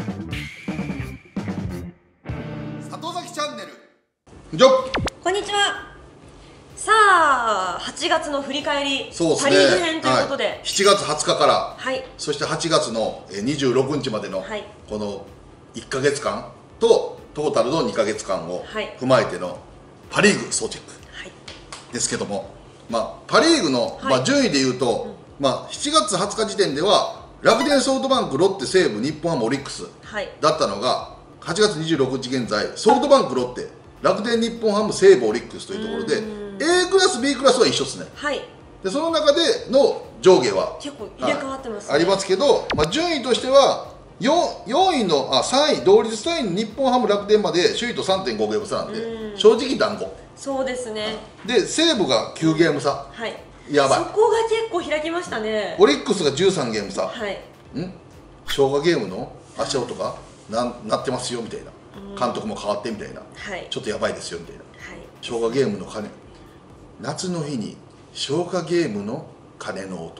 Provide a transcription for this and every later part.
里崎チャンネル。じゃこんにちは。さあ、8月の振り返り、 そうですね、 パ・リーグ編ということで、 はい、7月20日から、 はい、 そして8月の26日までの、 はい、 この1か月間とトータルの2か月間を踏まえてのパ・リーグ総チェックですけども、パ・リーグの、順位でいうと、7月20日時点では楽天、ソフトバンク、ロッテ、西武、日本ハム、オリックスだったのが、8月26日現在、ソフトバンク、ロッテ、楽天、日本ハム、西武、オリックスというところで A クラス B クラスは一緒ですね。でその中での上下は結構入れ替わってますね、 ありますけど、順位としては 4位の3位同率3位の日本ハム、楽天まで首位と 3.5 ゲーム差なんで、正直団子。そうですね。で西武が9ゲーム差、やばい。 そこが結構開きましたね。 オリックスが13ゲーム差、生姜ゲームの足音がなってますよみたいな、監督も変わってみたいな、ちょっとやばいですよみたいな、生姜ゲームの鐘、夏の日に生姜ゲームの鐘の音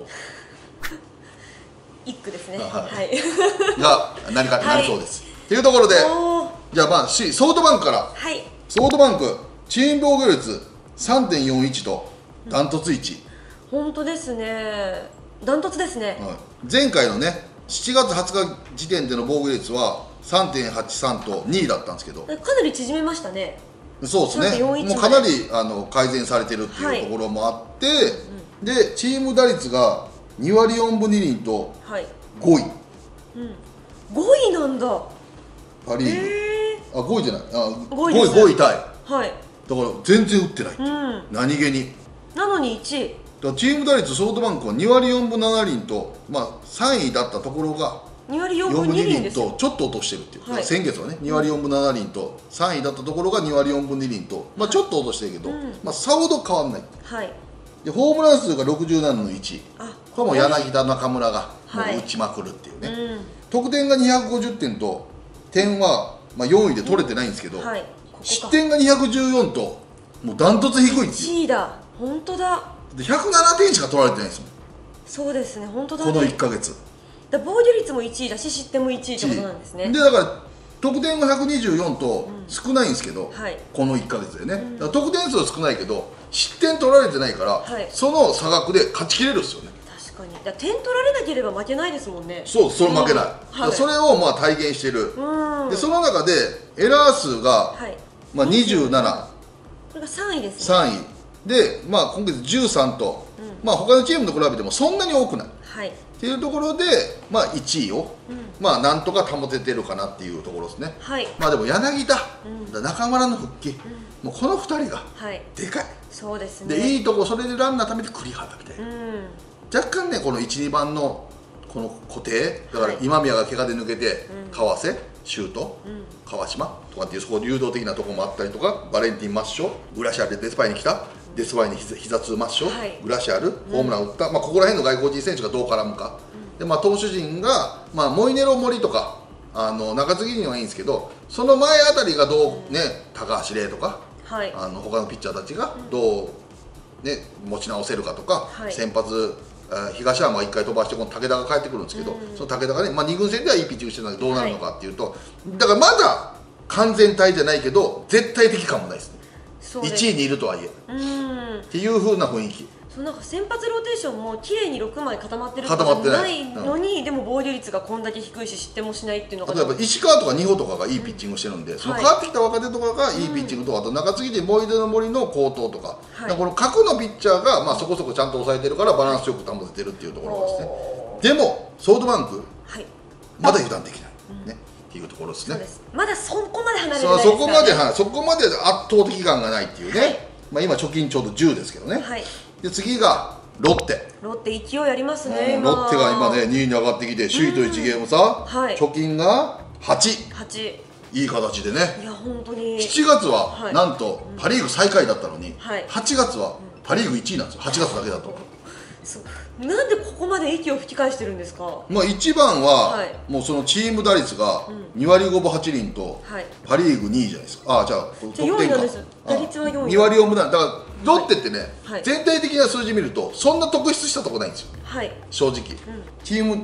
一句ですね、 が何かになりそうです。というところで、じゃあソフトバンクから、ソフトバンクチーム防御率 3.41 とダントツ1位。 本当ですね、ダントツですね。 前回のね7月20日時点での防御率は 3.83 と2位だったんですけど、かなり縮めましたね。 そうですね、もうかなり改善されてるっていうところもあって、でチーム打率が2割4分2厘と5位、 5位なんだ、 パ・リーグ。5位じゃない、5位タイ、だから全然打ってない、何気に。 なのに1位だからチーム打率ソフトバンクは2割4分7厘と、3位だったところが 2割4分2厘とちょっと落としてるっていう、先月はね2割4分7厘と3位だったところが2割4分2厘と、ちょっと落としてるけど、さほど変わんない。でホームラン数が67の1位、これも柳田、中村がもう打ちまくるっていうね、得点が250点と点は4位で取れてないんですけど、失点が214ともうダントツ低いっていう。 1位だ、本当だ。 で107点しか取られてないですもん。 そうですね、本当だ。 この1か月防御率も1位だし失点も1位ってことなんですね。 でだから得点が124と少ないんですけど、この1か月でね、得点数は少ないけど失点取られてないから、その差額で勝ちきれるっすよね。 確かに。点取られなければ負けないですもんね。 そう、それ負けない、それを体現してる。でその中でエラー数が27、 これが3位ですね。 3位で、今月13と、他のチームと比べてもそんなに多くないっていうところで、1位を、なんとか保ててるかなっていうところですね。でも柳田、中村の復帰、もうこの2人がでかい。 そうですね。 でいいとこ、それでランナー貯めて栗原みたいな、若干ねこの1、2番のこの固定だから、今宮が怪我で抜けて川瀬、シュート、川島とかっていうそこ流動的なところもあったりとか、バレンティン・マッショ、グラシアルでデスパイに来た、デスパイに膝痛マッショ、グラシアルホームラン打った、ここら辺の外国人選手がどう絡むかで、投手陣が、モイネロ森とか中継ぎにはいいんですけど、その前あたりがどうね、高橋礼とか、他のピッチャーたちがどうね持ち直せるかとか、先発東山は1回飛ばしてこの武田が帰ってくるんですけど、その武田がね、2軍戦ではいいピッチングしてるんだけどどうなるのかっていうと、だからまだ完全体じゃないけど絶対的感もないですね。1位にいるとはいえっていう風な雰囲気。 なんか先発ローテーションも綺麗に6枚固まってるわけじゃないのに、でも防御率がこんだけ低いし失点もしないっていうのが、 例えば石川とか二穂とかがいいピッチングしてるんで、その変わってきた若手とかがいいピッチングとか、あと中継ぎでモイネロ森の好投とか、この核のピッチャーがそこそこちゃんと抑えてるからバランスよく保ててるっていうところですね。でもソフトバンクまだ油断できないねっていうところですね。 まだそこまで離れてないですからね。 そこまで圧倒的感がないっていうね。今貯金ちょうど10ですけどね。で次がロッテ勢いありますね。 ロッテが今ね2位に上がってきて首位と1ゲーム差、貯金が8、いい形でね。 いや本当に 7月はなんとパ・リーグ最下位だったのに、8月はパ・リーグ1位なんですよ。8月だけだと。 なんでここまで息を吹き返してるんですか。 一番はもうそのチーム打率が2割5分8厘とパ・リーグ2位じゃないですか。じゃあ得点か、 打率は4位、 2割4分7厘だから、ロッテってね、全体的な数字見るとそんな特筆したとこないんですよ、正直。チーム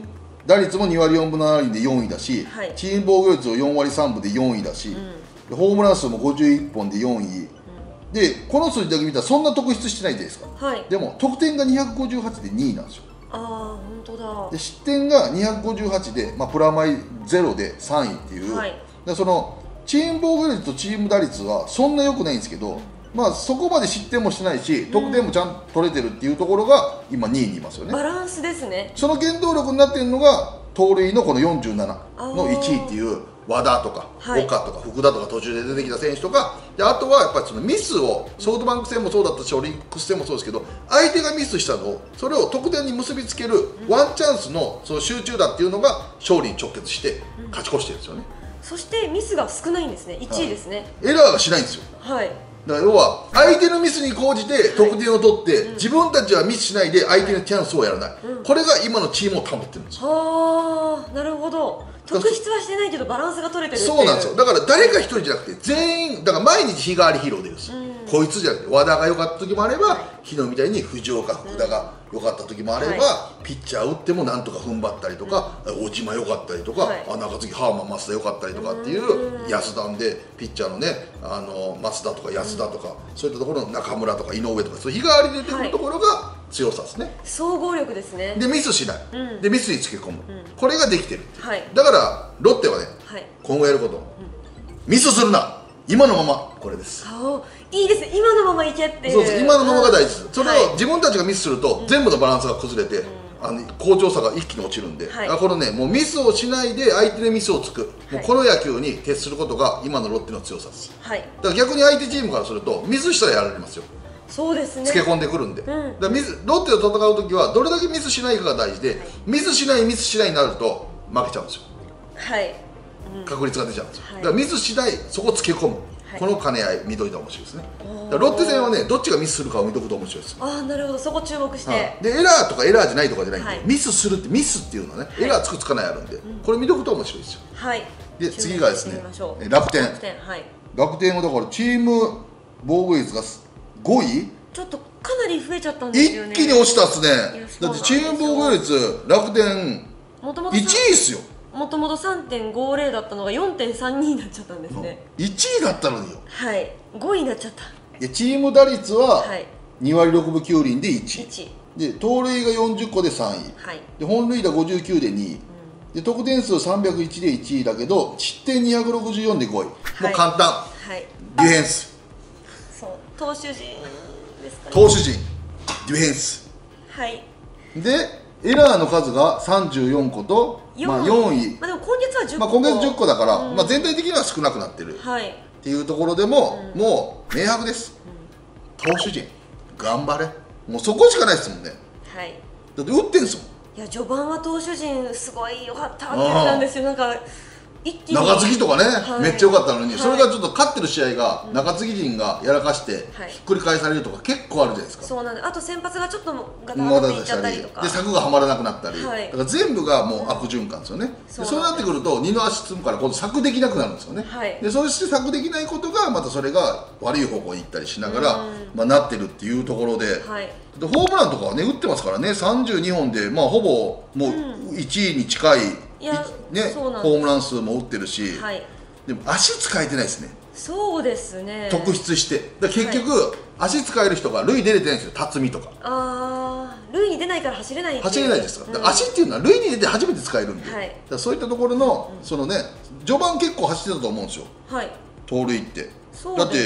打率も2割4分7厘で4位だし、 はい、 チーム防御率も4割3分で4位だし、ホームラン数も51本で4位、でこの数字だけ見たらそんな特筆してないじゃないですか、 はい、 でも得点が258で2位なんですよ。 ああ、本当だ。 で失点が258で、プラマイ0で3位っていう、はい、でそのチーム防御率とチーム打率はそんな良くないんですけど、そこまで失点もしてないし得点もちゃんと取れてるっていうところが今2位にいますよね。 バランスですね。 その原動力になっているのが盗塁のこの47の1位っていう和田とか岡とか福田とか途中で出てきた選手とかで、あとはやっぱりそのミスをソフトバンク戦もそうだったしオリックス戦もそうですけど、相手がミスしたのをそれを得点に結びつけるワンチャンスのその集中打っていうのが勝利に直結して勝ち越してるんですよね。 そしてミスが少ないんですね。1位ですね、 エラーがしないんですよ。 はい、 だから要は相手のミスに応じて得点を取って、自分たちはミスしないで相手のチャンスをやらない、これが今のチームを保ってるんですよ。 はあ、なるほど。特筆はしてないけどバランスが取れてるっていう。 そうなんですよ。だから誰か一人じゃなくて全員だから毎日日替わりヒーローでいるんです、こいつじゃなくて和田が良かった時もあれば、昨日みたいに藤岡福田が良かった時もあれば、ピッチャー打ってもなんとか踏ん張ったりとか、小島良かったりとか、中継ぎハーマン増田良かったりとかっていう安田でピッチャーのね増田とか安田とか、そういったところの中村とか井上とか、そういう日替わりで出てくるところが強さですね。 総合力ですね。 でミスしない、でミスにつけ込む、これができてるっていう、だからロッテはね、今後やること、ミスするな、今のまま、これです。 いいですね、今のままいけっていう。 そうです、今のままが大事です。それを自分たちがミスすると全部のバランスが崩れて、好調さが一気に落ちるんで、このね、もうミスをしないで相手のミスをつく、もうこの野球に徹することが今のロッテの強さです。だから逆に相手チームからするとミスしたらやられますよ。 そうですね、 つけ込んでくるんで、だからロッテと戦う時はどれだけミスしないかが大事で、ミスしないになると負けちゃうんですよ。確率が出ちゃうんですよ。だからミスしない、そこをつけ込む、この兼ね合い見といたら面白いですね。ロッテ戦はね、どっちがミスするかを見とくと面白いです。 なるほど、そこ注目して。 でエラーとかエラーじゃないとかじゃないんで、ミスするってミスっていうのはね、エラーつくつかないあるんで、これ見とくと面白いですよ。で次がですね、楽天。楽天はだからチーム防御率が5位、 ちょっとかなり増えちゃったんですよね。 一気に落ちたっすね。だってチーム防御率楽天1位っすよ。 もともと 3.50 だったのが 4.32 になっちゃったんですね。 1位だったのによ。 5位になっちゃった。 チーム打率は2割6分9厘で1位で、盗塁が40個で3位、で本塁打59で2位、で得点数301で1位だけど失点264で5位、もう簡単、ディフェンス、 投手陣ですかね。 投手陣、ディフェンスでエラーの数が34個と4位、 でも今月は10個、 今月10個だから、全体的には少なくなってるっていうところでも、もう明白です、投手陣頑張れ、もうそこしかないですもんね。だって打ってんすもん。 いや、序盤は投手陣すごい良かったって言ってたんですよ。なんか一気に中継ぎとかね、めっちゃ良かったのに、それがちょっと勝ってる試合が中継ぎ陣がやらかしてひっくり返されるとか結構あるじゃないですか。 そうなんです。あと先発がちょっとガタガタっていっちゃったりとかで策がはまらなくなったり、だから全部がもう悪循環ですよね。そうなってくると二の足積むから今度策できなくなるんですよね。でそして策できないことがまたそれが悪い方向に行ったりしながらなってるっていうところで、ホームランとかはね打ってますからね、32本でほぼもう1位に近いね、ホームラン数も打ってるし、でも足使えてないですね。 そうですね、 特筆して。結局足使える人が塁出れてないんですよ、辰巳とか。 塁に出ないから走れないですから、足っていうのは塁に出て初めて使えるんで、そういったところのそのね、序盤結構走ってたと思うんですよ、盗塁って。だって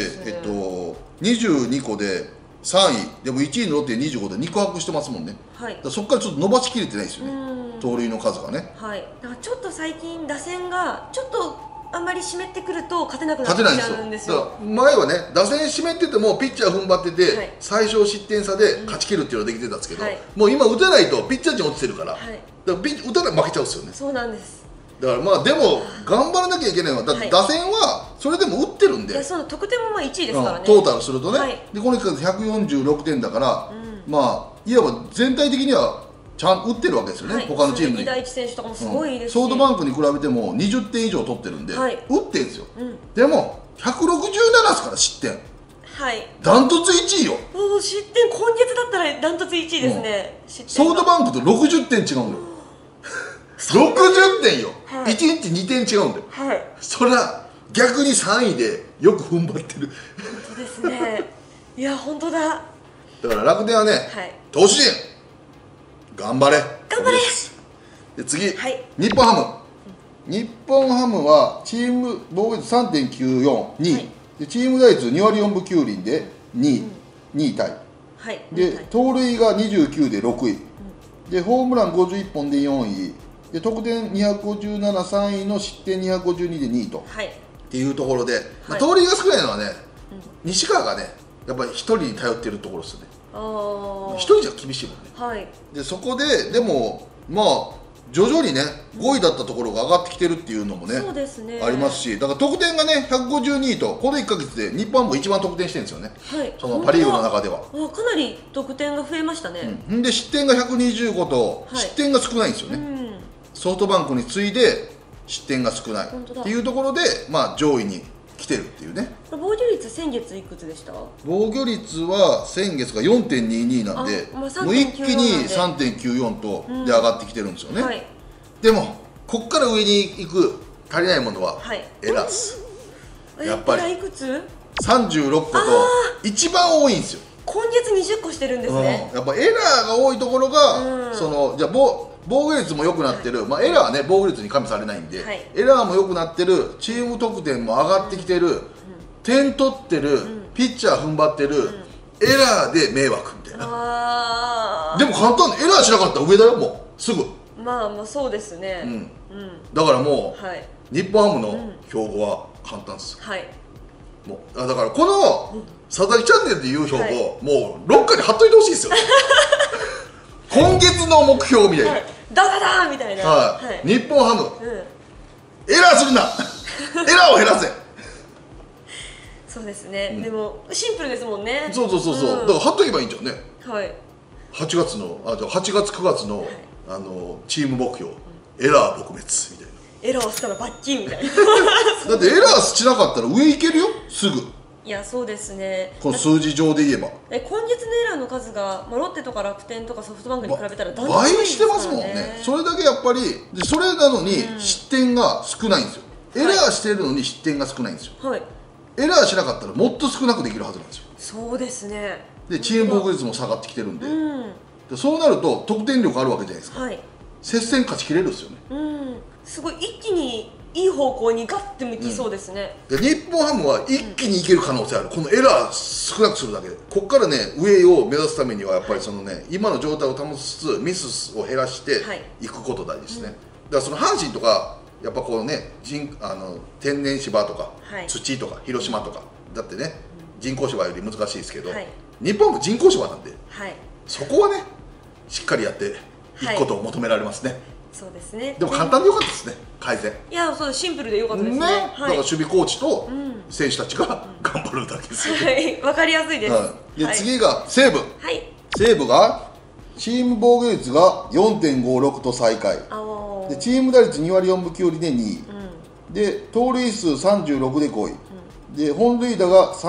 22個で3位でも1位のロッテ25で2個悪してますもんね。そこからちょっと伸ばしきれてないですよね、盗塁の数がね。だからちょっと最近打線がちょっとあんまり湿ってくると勝てなくなっちゃうんですよ。 前はね、打線湿っててもピッチャー踏ん張ってて、最小失点差で勝ち切るっていうのができてたんですけど、もう今打てないとピッチャー陣落ちてるから、打たないと負けちゃうんですよね。 そうなんです。 だからでも頑張らなきゃいけないのは、だって打線はそれでも打ってるんで、 得点も1位ですからね、 トータルするとね。でこの期間で146点だから、いわば全体的にはちゃんと打ってるわけですよね、他のチームに。 第一選手とかもすごいですし、 ソフトバンクに比べても20点以上取ってるんで、打ってるんですよ。でも167ですから、失点ダントツ1位よ。 失点今月だったらダントツ1位ですね。 ソフトバンクと60点違うんだよ。 60点よ、 はい、 1日2点違うんだよ、 はい、 そりゃ逆に3位でよく踏ん張ってる。 本当ですね。いや本当だ。 だから楽天はね、 はい、 投手陣頑張れ、 頑張れ。 で次、 はい、 日本ハム、日本ハムはチーム防御率 3.94、2位、はい、でチーム打率2割4分9厘で2位タイ、はい、で盗塁が29で6位、でホームラン51本で4位で、得点257、3位の失点252で2位と、はい、っていうところで、まあ、盗塁が少ないのはね、西川がねやっぱり1人に頼ってるところですよね。1人じゃ厳しいもんね、はい、でそこででもまあ徐々にね5位だったところが上がってきてるっていうのもね、そうですね、ありますし、だから得点がね152位とこの1か月で日本も一番得点してるんですよね、はい、そのパ・リーグの中ではかなり得点が増えましたね、 で失点が125と失点が少ないんですよね、ソフトバンクに次いで失点が少ないっていうところで、まあ、上位に来てるっていうね。 防御率先月いくつでした？ 防御率は先月が 4.22 なんで、もう一気に 3.94 とで上がってきてるんですよね、はい、でもこっから上に行く足りないものはエラース、やっぱりいくつ 36個と一番多いんですよ。 今月20個してるんですね、 やっぱエラーが多いところが、そのじゃあ防御率も良くなってる、まあ、エラーはね防御率に加味されないんで、はい、エラーも良くなってる、チーム得点も上がってきてる、点取ってる、ピッチャー踏ん張ってる、エラーで迷惑みたいな。でも簡単でエラーしなかったら上だよ、もうすぐ。 まあまあそうですね、 だからもう、はい、日本ハムの標語は簡単です、はい、もうだからこの佐々木チャンネルでいう標語、はい、もうロッカーに貼っといてほしいですよ今月の目標みたいな、はい、 ダダダーみたいな、 はいはい、日本ハム、エラーするなエラーを減らせそうですね、でもシンプルですもんね。 そう、だから貼っとけばいいんじゃんね。はい、8月の8月9月の、チーム目標、エラー撲滅みたいな。 エラーしたらバッキンみたいなだってエラーしなかったら上行けるよ、すぐ。 いやそうですね、 この数字上で言えば今月のエラーの数が、ロッテとか楽天とかソフトバンクに比べたら倍してますもんね。それだけやっぱりで、それなのに失点が少ないんですよ、エラーしてるのに失点が少ないんですよ、はい、エラーしなかったらもっと少なくできるはずなんですよ。そうですね。 でチーム防御率も下がってきてるんで、でそうなると得点力あるわけじゃないですか、はい、接戦勝ちきれるんですよね。 すごい一気にいい方向にガッて向きそうですね、 で日本ハムは一気にいける可能性ある、このエラー少なくするだけで。ここからね上を目指すためにはやっぱりそのね、今の状態を保ちつつミスを減らしていくこと大事ですね、だからその阪神とかやっぱこうね天然芝とか、土とか広島とかだってね、人工芝より難しいですけど、日本も人工芝なんで、そこはねしっかりやっていくことを求められますね。 そうですね。 でも簡単でよかったですね、改善。 いや、そうシンプルでよかったですね。だから守備コーチと選手たちが頑張るだけですよ。 はい、わかりやすいです。 で次が西武。西武がチーム防御率が 4.56 と最下位。でチーム打率2割4分9厘で2位。で盗塁数36で5位。で本塁打が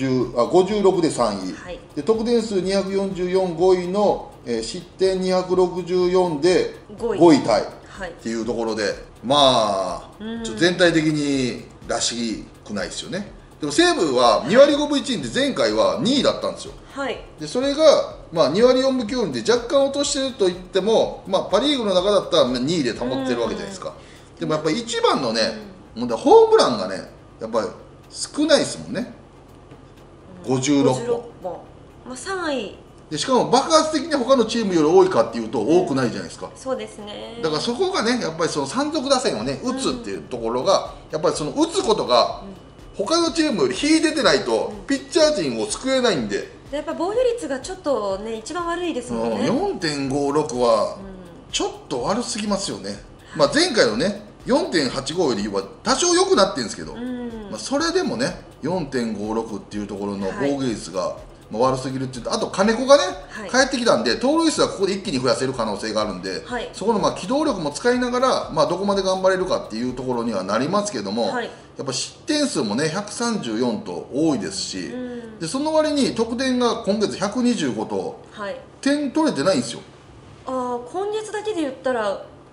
56で3位。で得点数244、5位の失点264で5位タイっていうところで、まあちょっと全体的にらしくないですよね。でも西武は2割5分1厘で前回は2位だったんですよ、でそれが、まあ、2割4分9厘で若干落としてると言っても、まあ、パ・リーグの中だったら2位で保ってるわけじゃないですか。でもやっぱり一番のね、ホームランがねやっぱり少ないですもんね、56本。 まあ、3位でしかも爆発的に他のチームより多いかっていうと多くないじゃないですか、 そうですね。 だからそこがねやっぱりその山賊打線をね打つっていうところが、やっぱりその打つことが他のチームより秀でてないとピッチャー陣を救えないんで、 やっぱ防御率がちょっとね一番悪いですもんね。 4.56 はちょっと悪すぎますよね、まあ、前回のね 4.85 よりは多少良くなってるんですけど、まあ、それでもね 4.56 っていうところの防御率が、悪すぎるって言うと、あと金子がね、帰ってきたんで盗塁数はここで一気に増やせる可能性があるんで、そこの機動力も使いながら、どこまで頑張れるかっていうところにはなりますけども、やっぱ失点数もね134と多いですし、でその割に得点が今月125と、点取れてないんですよ。 今月だけで言ったら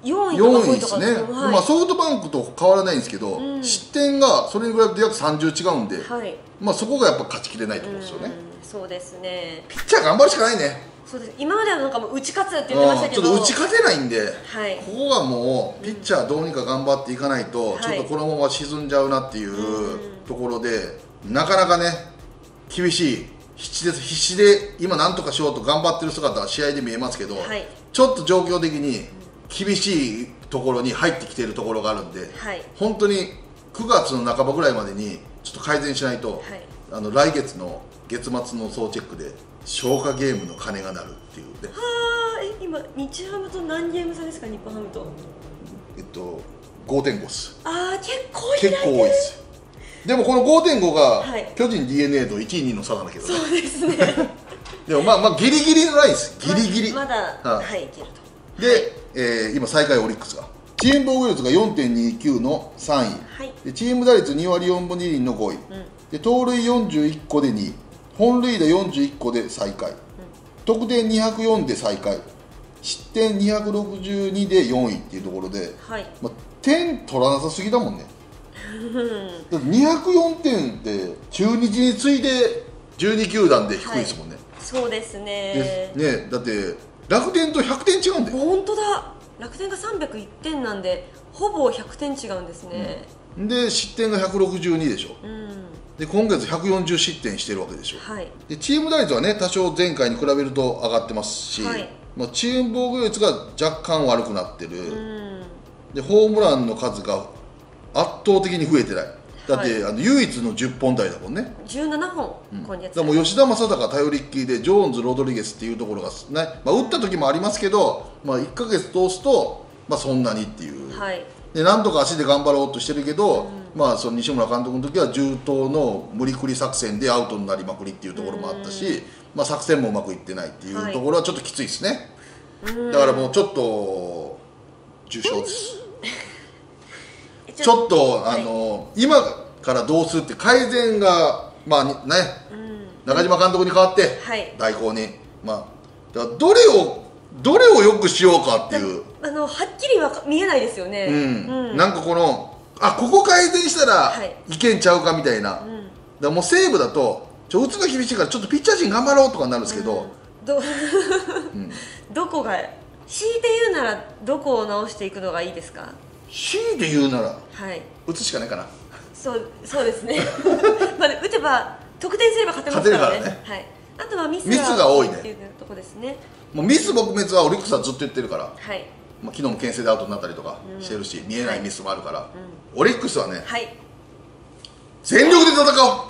4位ですね、まあ、ソフトバンクと変わらないんですけど、失点がそれに比べて約30違うんで、まあ、そこがやっぱ勝ちきれないところですよね。 そうですね、 ピッチャー頑張るしかないね。 そうです。今まではなんかもう打ち勝つって言ってましたけど、 ちょっと打ち勝てないんで、ここがもうピッチャーどうにか頑張っていかないと、ちょっとこのまま沈んじゃうなっていうところで、なかなかね厳しい、必死で今なんとかしようと頑張ってる姿は試合で見えますけど、ちょっと状況的に厳しいところに入ってきているところがあるんで、本当に9月の半ばぐらいまでにちょっと改善しないと、来月の月末の総チェックで消化ゲームの鐘が鳴るっていうね。 今日ハムと何ゲーム差ですか、日本ハムと。 5.5 っす。 結構多いです。でもこの 5.5 が巨人 DNA と1位2位の差なんだけどね。 そうですねでもまあギリギリのラインです。ギリギリまだいけると。 で、今最下位オリックスがチーム防御率が 4.29 の3位、でチーム打率2割4分2厘の5位、で盗塁41個で2位、本塁打41個で最下位、得点204で最下位、失点262で4位っていうところで、まあ、点取らなさすぎだもんね。だって204点って中日に次いで12球団で低いですもんね。 そうですね。 だって楽天と100点違うんだよ。 本当だ、楽天が301点なんでほぼ100点違うんですね。 で失点が162でしょ、で今月140失点してるわけでしょ、でチーム打率はね多少前回に比べると上がってますし、まあ、チーム防御率が若干悪くなってる、でホームランの数が圧倒的に増えてない。だって、唯一の10本台だもんね。 17本、今月。 だからもう吉田正尚頼りっきりでジョーンズ、ロドリゲスっていうところがね、まあ、打った時もありますけど、まあ、1ヶ月通すと、まあ、そんなにっていう、でなんとか足で頑張ろうとしてるけど、まあ、その西村監督の時は重刀の無理くり作戦でアウトになりまくりっていうところもあったし、まあ、作戦もうまくいってないっていうところはちょっときついですね。だからもうちょっと重症です。ちょっと今からどうするって改善がまあね、中島監督に代わって代行に、まあだからどれをよくしようかっていうはっきりは見えないですよね。 なんかこのここ改善したらいけんちゃうかみたいな、だからもう西武だと打つの厳しいからちょっとピッチャー陣頑張ろうとかになるんですけど、 どこが強いて言うならどこを直していくのがいいですか。 強いて言うなら打つしかないかな。 そうですねまあ打てば得点すれば勝てますからね。あとはミスが多いねっていうところですね。 もうミス撲滅はオリックスはずっと言ってるから、まあ昨日も牽制でアウトになったりとかしてるし、見えないミスもあるから、オリックスはね、全力で戦おう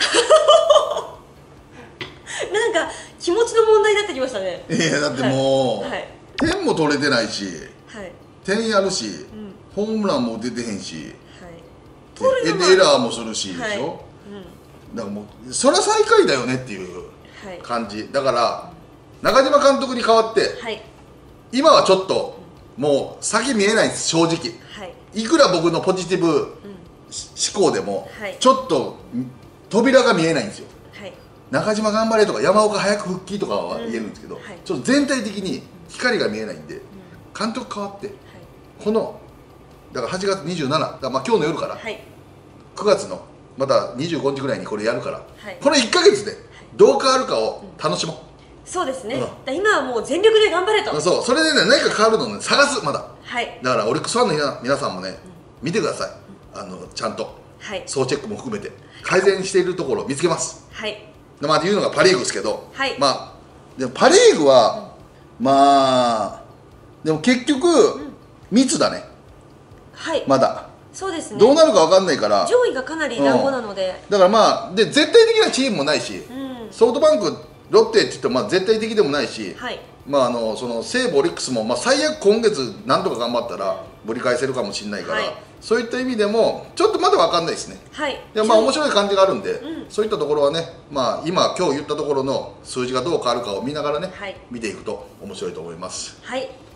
なんか気持ちの問題になってきましたね。 いやだってもう、点も取れてないし、点やるし、ホームランも出てへんし、エラーもするしでしょ、だからもうそれは最下位だよねっていう感じだから、中島監督に代わって、今はちょっともう先見えないです。正直、いくら僕のポジティブ思考でも、ちょっと扉が見えないんですよ。中島頑張れとか山岡早く復帰とかは言えるんですけど、ちょっと全体的に光が見えないんで、監督変わって、このだから8月27だから、まあ今日の夜から9月のまた25日ぐらいにこれやるから、この1ヶ月でどう変わるかを楽しもう。 そうですね、今はもう全力で頑張れと。 それでね、何か変わるのを、ね、探す。まだだからオリックスファンの皆さんもね、見てください。ちゃんと総チェックも含めて改善しているところを見つけます。まあ言うのがパ・リーグですけど、まあでもパ・リーグはまあでも結局密だね。まだそうですね、 どうなるか分かんないから、 上位がかなり団子なので、 だからまあで絶対的なチームもないし、ソフトバンクロッテって言ってもまあ絶対的でもないし、まあその西武オリックスもまあ最悪今月なんとか頑張ったらぶり返せるかもしれないから、そういった意味でもちょっとまだ分かんないですね。でもまあ面白い感じがあるんで、そういったところはね、まあ今日言ったところの数字がどう変わるかを見ながらね、見ていくと面白いと思います。